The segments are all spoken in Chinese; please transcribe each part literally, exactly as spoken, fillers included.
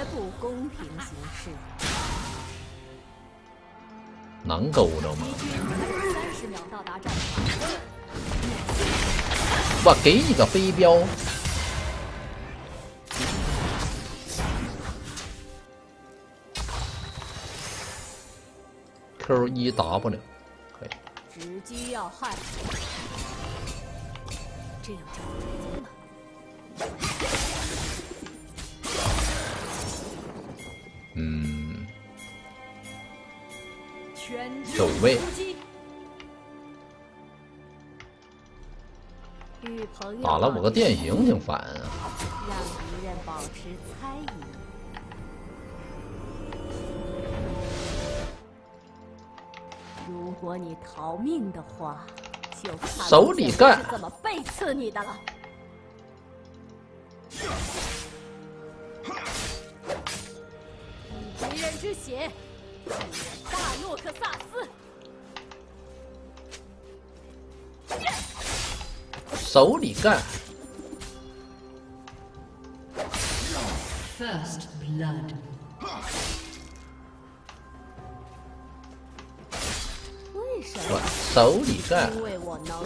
不公平行事。 能勾着吗？ 三十秒到达战场。 我给你个飞镖。 Q 一 W 可以。 直击要害，这样就不对劲了。 嗯， 守卫。打了我个电刑，挺烦啊。 让敌人保持猜疑。 如果你逃命的话，就手里干是怎么背刺你的了。以敌人之血，替我大诺克萨斯。手里干。 First blood. 我手里干。 因为我能。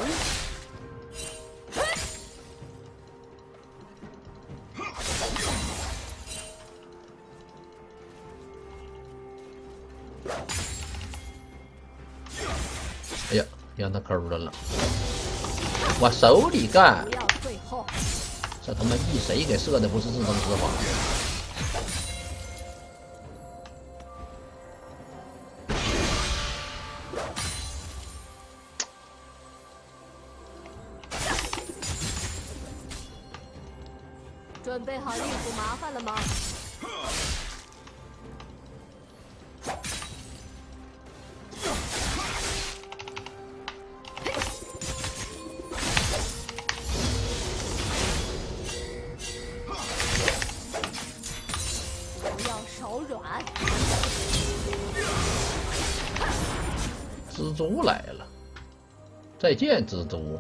哎呀，让他勾着了。我手里干。 不要退后。 这他妈一谁给射的不是自动执法？ 准备好应付麻烦了吗？不要手软。 蜘蛛来了，再见，蜘蛛。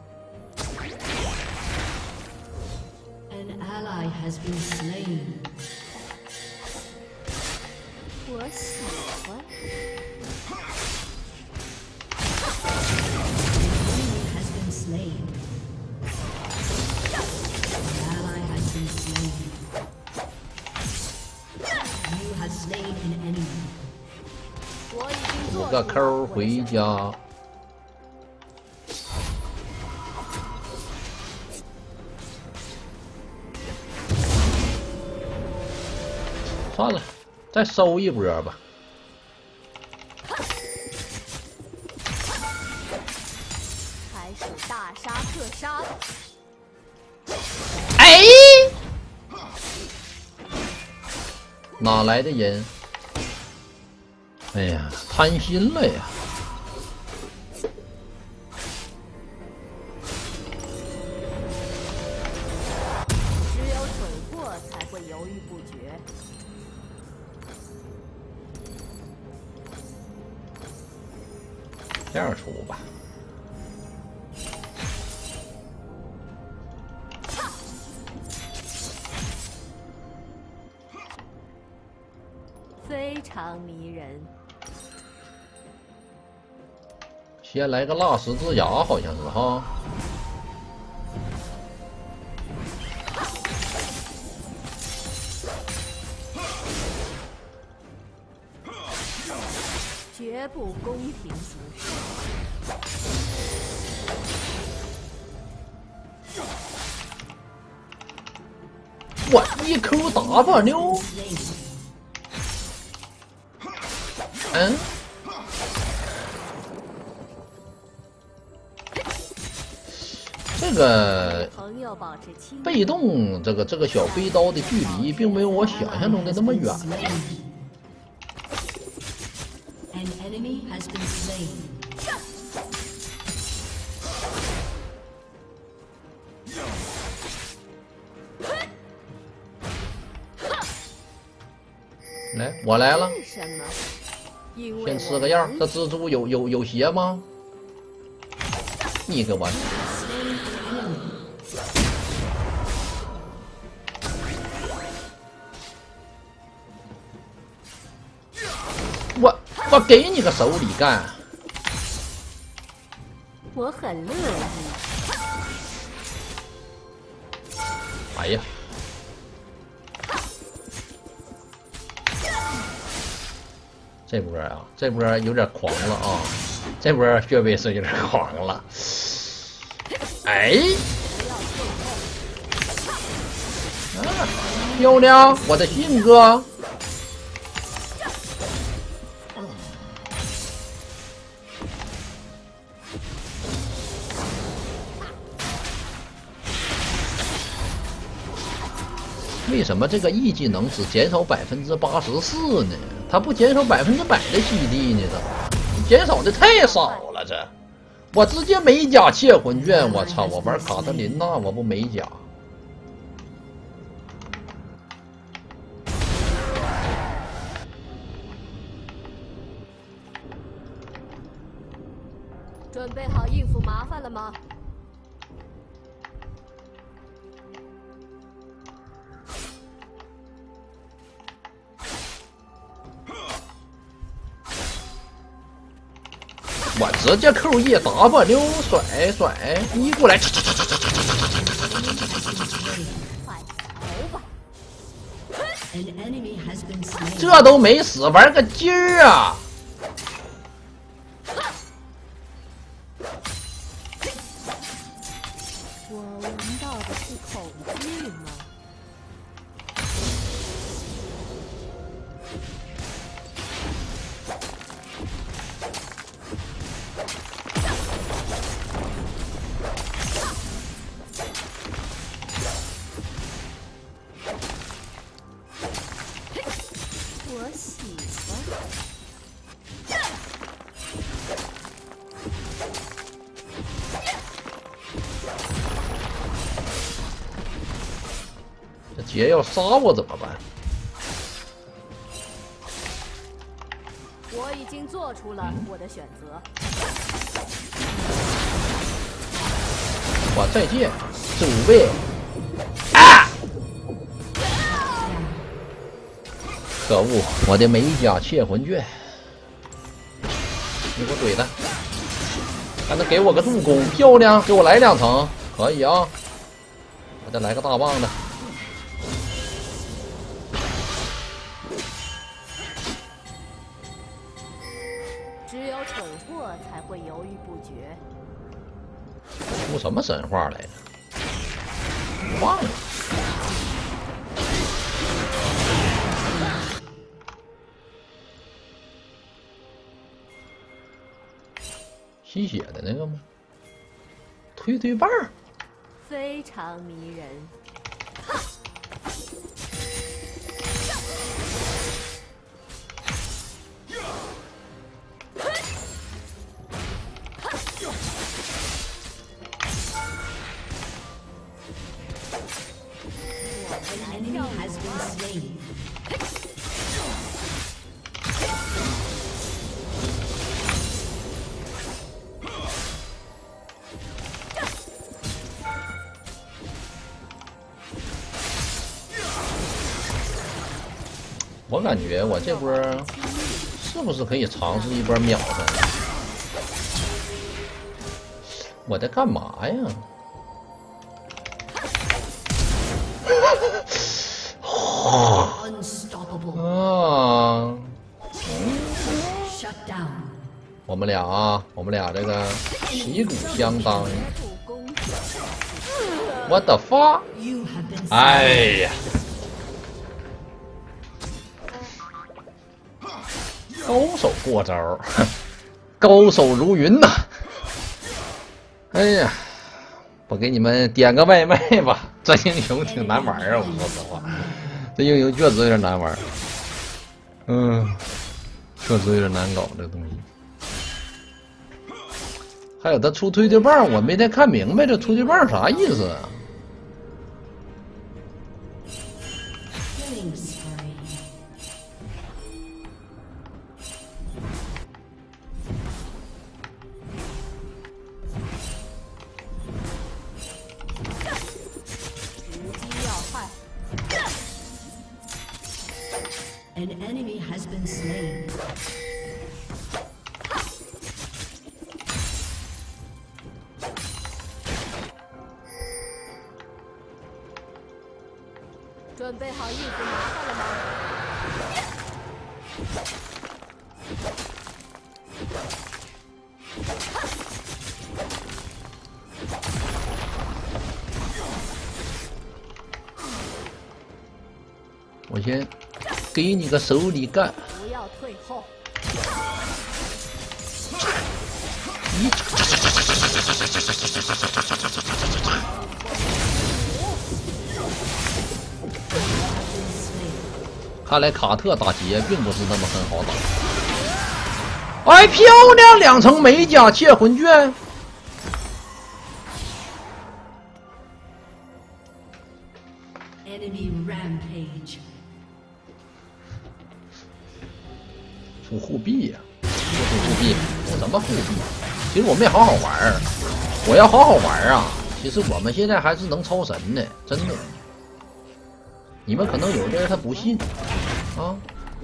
Ally has been slain. 我喜欢。 Enemy has been slain. Ally has been slain. You have slain an enemy. 我已经做五个扣回家。 算了，再收一波吧。 开始大杀特杀。 哎，哪来的人？哎呀，贪心了呀！ 只有蠢货才会犹豫不决。 这样出吧。 非常迷人。 先来个蜡石之牙，好像是哈。 绝不公平行事。 我一 Q W， 嗯，这个被动这个这个小飞刀的距离，并没有我想象中的那么远。 An enemy has been slain. 来，我来了。先吃个药。这蜘蛛有有有鞋吗？你给我。 我我给你个手里干。 我很乐意。 哎呀！这波啊，这波有点狂了啊！这波血贝是有点狂了。哎！啊，漂亮！我的信哥。为什么这个 E 技能只减少百分之八十四呢？它不减少百分之百的吸地呢？这减少的太少了，这我直接美甲窃魂卷，我操！我玩卡特琳娜，我不美甲。 准备好应付麻烦了吗？ 我直接 Q E W 甩甩，你过来，这都没死，玩个劲儿啊！ 我闻到的是恐惧吗？我喜欢。 这杰要杀我怎么办？ 我已经做出了我的选择。 哇，再见，主位。啊！可恶，我的美甲窃魂卷！你给我怼他，让他给我个助攻，漂亮，给我来两层，可以啊！我再来个大棒的。 只有蠢货才会犹豫不决。 出什么神话来着？忘了。吸血的那个吗？推推棒， 非常迷人。 我感觉我这波是不是可以尝试一波秒他？我在干嘛呀？啊！我们俩啊，我们俩这个旗鼓相当。我的发！哎呀！高手过招，高手如云呐！哎呀，我给你们点个外卖吧。这英雄挺难玩啊，我说实话，这英雄确实有点难玩。嗯，确实有点难搞这个东西。还有他出推推棒，我没太看明白这推推棒啥意思啊？ An enemy has been slain. 麻烦了吗？ 我先给你个手里干。 不要退后。 你看来卡特打劫并不是那么很好打。哎，漂亮，两层美甲窃魂卷。 Enemy rampage. 出护臂呀、啊！出护臂，我怎么护臂？其实我没好好玩儿，我要好好玩儿啊！其实我们现在还是能超神的，真的。你们可能有的人他不信啊。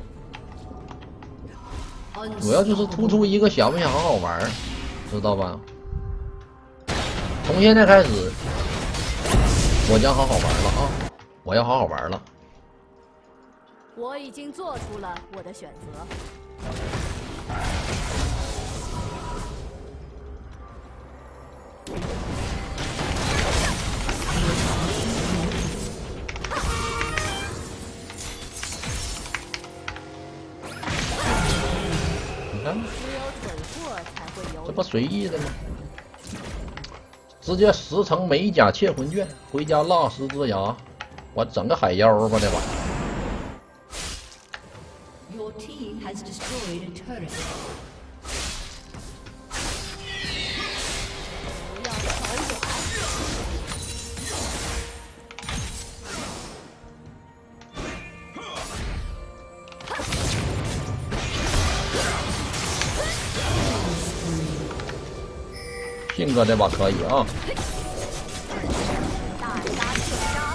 主要就是突出一个想不想好好玩儿，知道吧？从现在开始，我将好好玩了啊！我要好好玩了。 我已经做出了我的选择。 你看， 只有腿货才会有。 这不随意的吗？直接十层美甲窃魂卷，回家蜡石之牙，我整个海妖吧，这把。 Your team has destroyed a turret. 不要手软。 信哥这把可以啊。 大杀特杀。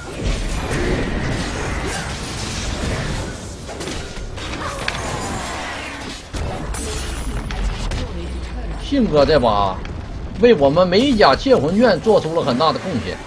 信哥这把为我们美甲窃魂卷做出了很大的贡献。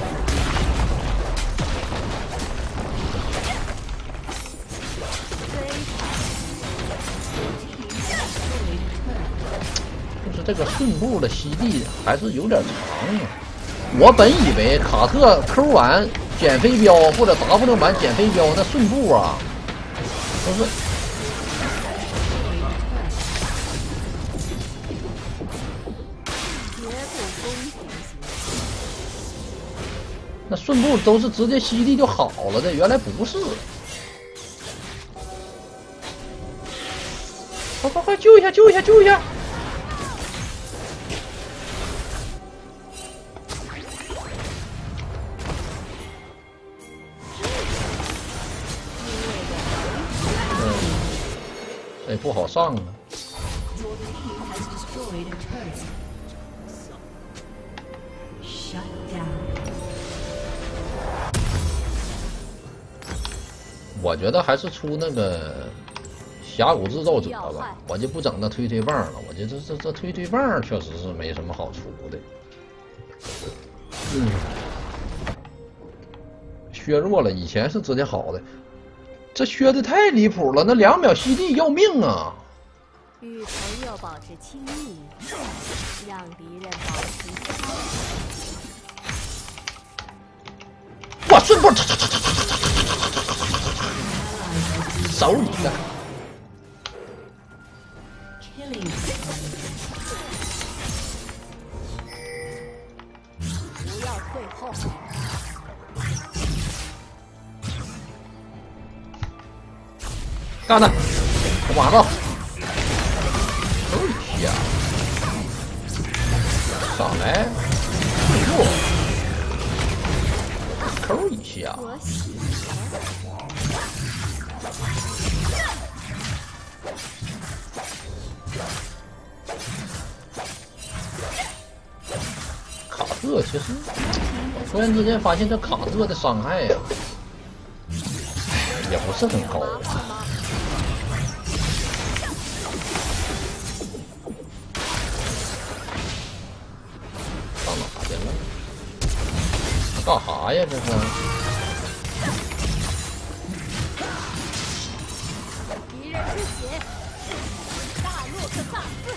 就是这个顺步的吸地还是有点长啊。我本以为卡特 Q 完减飞镖或者 W 版减飞镖那顺步啊，都是。那顺步都是直接吸地就好了的，原来不是。快快快，救一下，救一下，救一下！嗯，这不好上啊。 Shut down. 我觉得还是出那个峡谷制造者吧，我就不整那推推棒了。我觉得这这这推推棒确实是没什么好出的。嗯，削弱了，以前是直接好的，这削的太离谱了，那两秒吸地要命啊！ 与朋友保持亲密，让敌人保持猜哇，顺步，手里的。 不要退后。 干他！我马上。哎呀！上来，退步，扣一下。 我喜卡特其实，我突然之间发现这卡特的伤害呀、啊，也不是很高。上哪去了？干啥呀？这是？ 血，大洛克萨斯。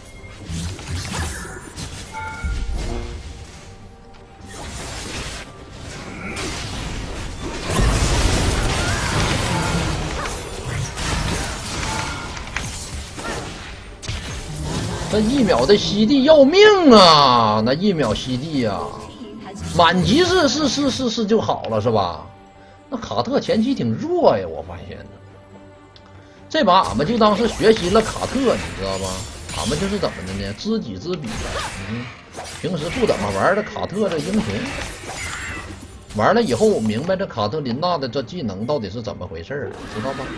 那一秒的吸地要命啊！那一秒吸地呀、啊，满级是是是是是就好了是吧？那卡特前期挺弱呀，我发现的。这把俺们就当是学习了卡特，你知道吧？俺们就是怎么的呢？知己知彼啊。嗯，平时不怎么玩的卡特这英雄，玩了以后明白这卡特琳娜的这技能到底是怎么回事，知道吧？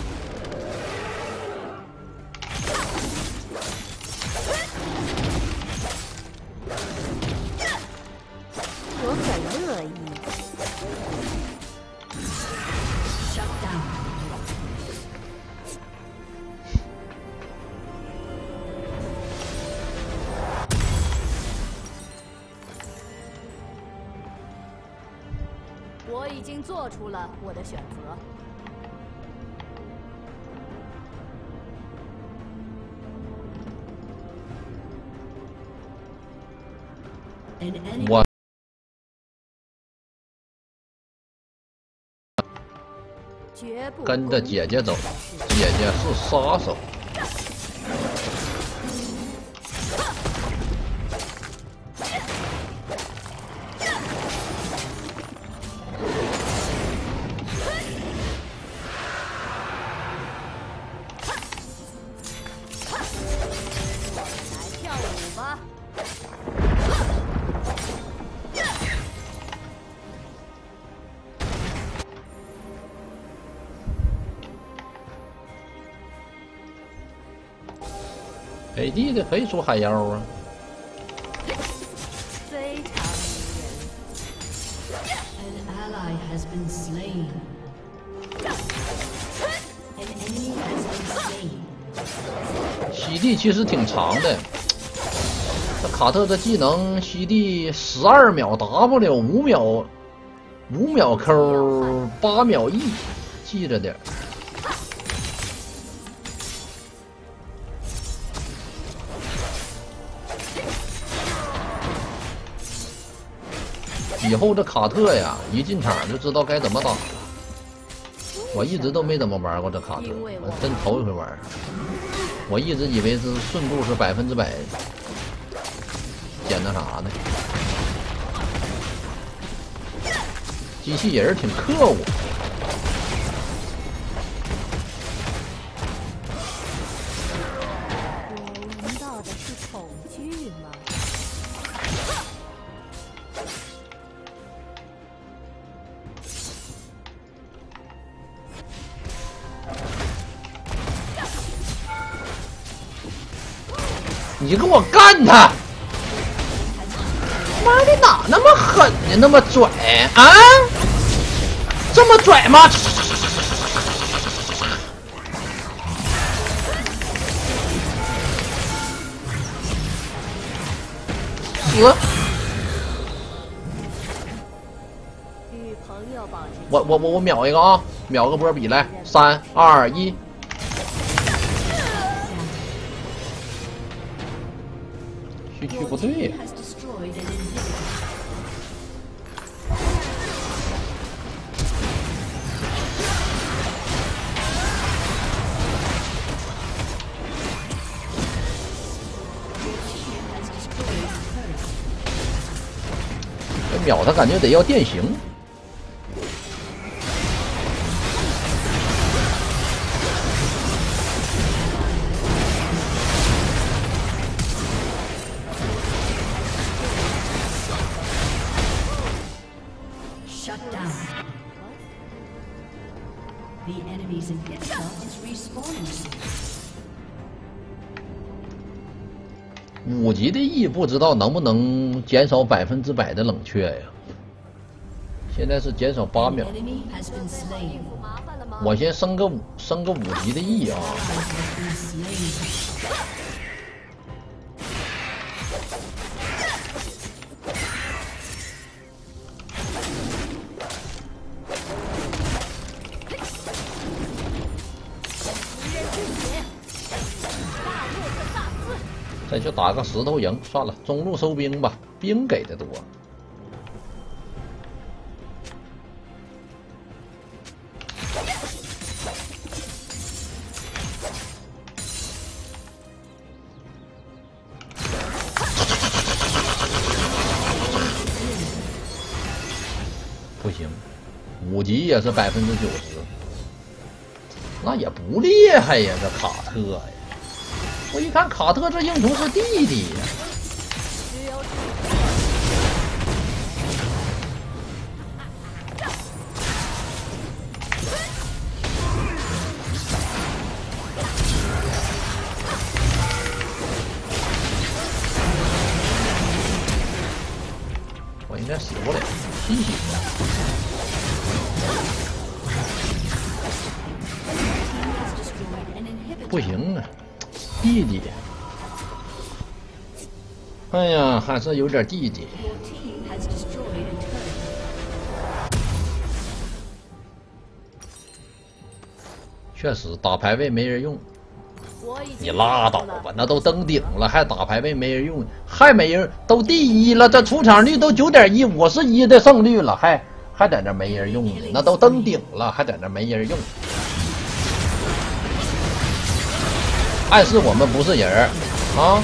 我很乐意。 Shut down. 我已经做出了我的选择。 An enemy 我绝不跟着姐姐走，姐姐是杀手。 来跳舞吧。 A D 的可以出海妖啊！ 非常迷人。 An ally has been slain. An enemy has been slain. 吸地其实挺长的，这卡特的技能吸地十二秒 W， 五秒五秒 Q， 八秒 E， 记着点。 以后这卡特呀，一进场就知道该怎么打了。我一直都没怎么玩过这卡特，我真头一回玩。我一直以为是顺度是百分之百减那啥的。机器人挺克我。 我闻到的是恐惧吗？ 你给我干他！妈的，哪那么狠呢？那么拽啊？这么拽吗？死！ 与朋友保持。 我我我我秒一个啊！秒个波比来，三二一。 区区不对呀、 has destroyed an inhibitor. 这秒他感觉得要电刑。 Shut down. The enemy's inhibitor is respawning soon. 五级的 E 不知道能不能减少百分之百的冷却呀？现在是减少八 An 秒。 enemy has been slain. 麻烦了吗？ 我先升个五，升个五级的 E 啊！ Has been slain. 人之再去打个石头营算了，中路收兵吧，兵给的多。不行，五级也是百分之九十，那也不厉害呀，这卡特呀。 我一看卡特这英雄是弟弟呀，我应该死不了，吸血。不行啊！ 弟弟，哎呀，还是有点弟弟。确实打排位没人用，你拉倒吧，那都登顶了，还打排位没人用，还没人都第一了，这出场率都九点一，五十一的胜率了，还还在那没人用呢，那都登顶了，还在那没人用。 暗示我们不是人啊！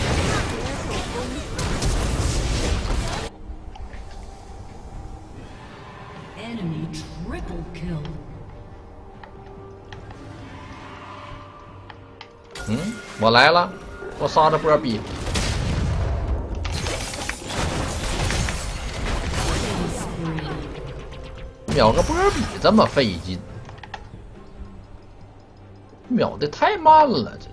嗯，我来了，我杀着波比。秒个波比这么费劲，秒的太慢了，这。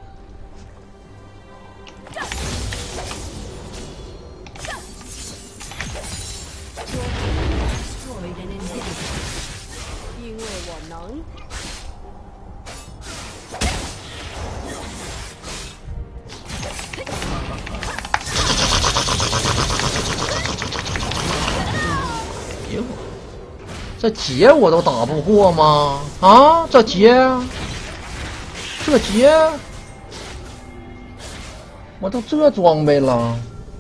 因为我能。 哟，这劫我都打不过吗？啊，这劫，这劫，我都这装备了。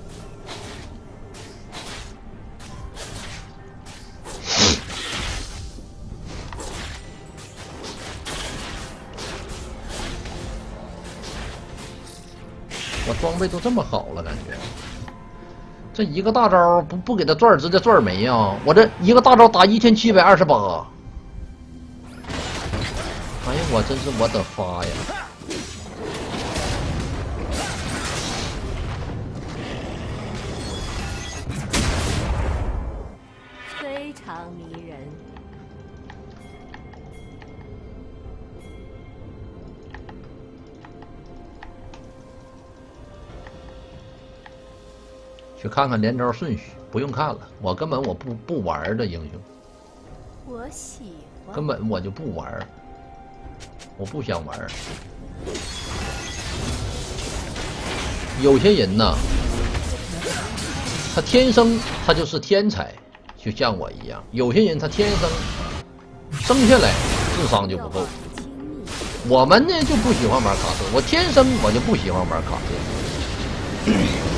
我装备都这么好了，感觉这一个大招不不给他钻直接钻没啊！我这一个大招打一千七百二十八，哎呀，我真是我的发呀！ 非常迷人。 去看看连招顺序，不用看了，我根本我不不玩这英雄， 我喜欢。 根本我就不玩，我不想玩。有些人呐，他天生他就是天才，就像我一样；有些人他天生生下来智商就不够。我们呢就不喜欢玩卡特，我天生我就不喜欢玩卡特。